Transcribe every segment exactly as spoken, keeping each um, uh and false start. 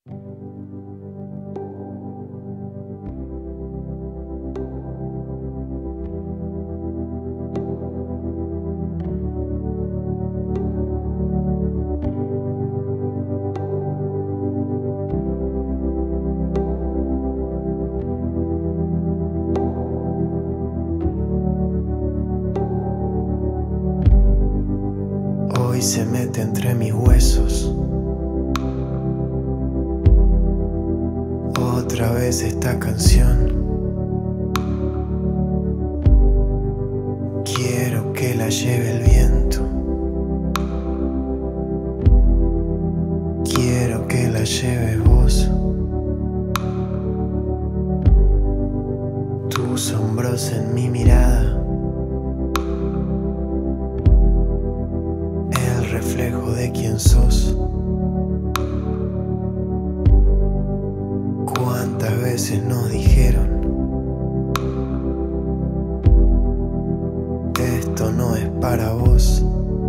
Hoy se mete entre mis huesos. Otra vez esta canción. Quiero que la lleve el viento. Quiero que la lleves vos. Tus hombros en mi mirada. Reflejo de quién sos. Cuántas veces nos dijeron: esto no es para vos.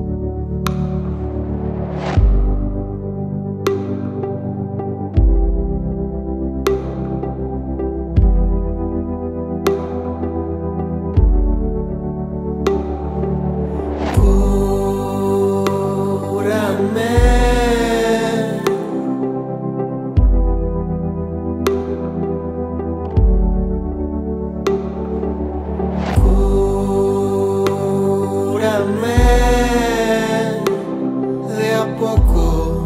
De a poco,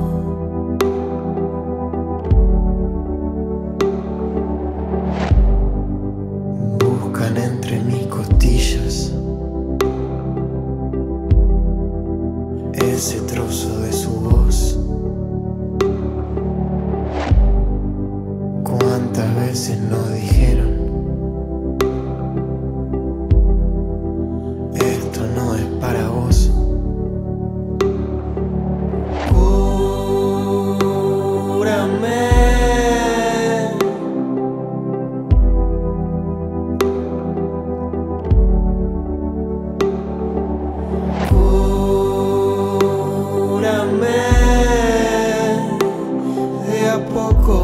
buscan entre mis costillas ese trozo de su voz. Cuántas veces nos dijeron: esto no es para vos. Cúrame. Cúrame de a poco.